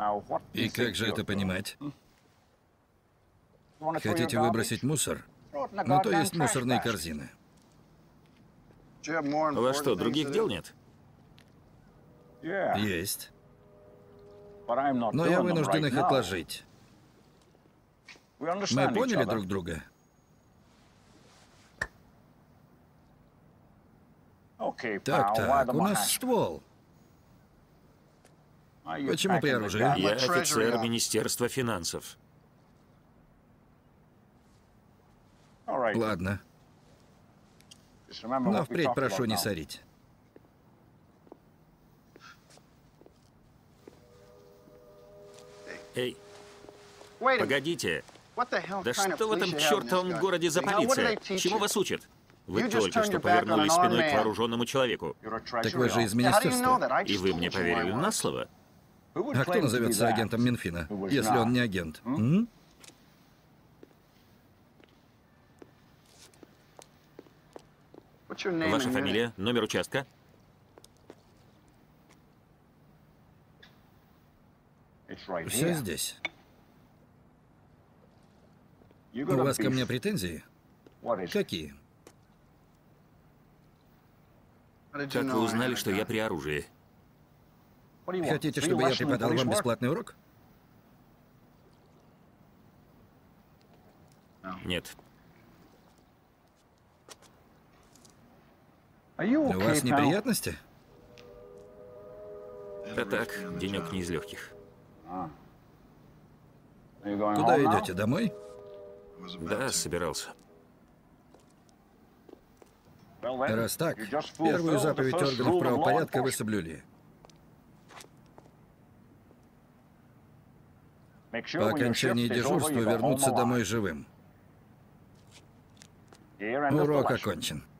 И как же это понимать? Хотите выбросить мусор? Ну, то есть мусорные корзины. У вас что, других дел нет? Есть. Но я вынужден их отложить. Мы поняли друг друга? Так, у нас ствол. Почему при оружии? Я офицер Министерства финансов. Ладно. Но впредь прошу не сорить. Эй, погодите. Да что в этом чертовом городе за полиция? Чему вас учат? Вы только что повернулись спиной к вооруженному человеку. Так вы же из министерства. И вы мне поверили на слово? А кто назовется агентом Минфина, если он не агент? М? Ваша фамилия, номер участка? Все здесь. У вас ко мне претензии? Какие? Как вы узнали, что я при оружии? Хотите, чтобы я преподал вам бесплатный урок? Нет. У вас неприятности? Да так, денек не из легких. Куда идете, домой? Да, собирался. Раз так, первую заповедь органов правопорядка вы соблюли. По окончании дежурства вернуться домой живым. Урок окончен.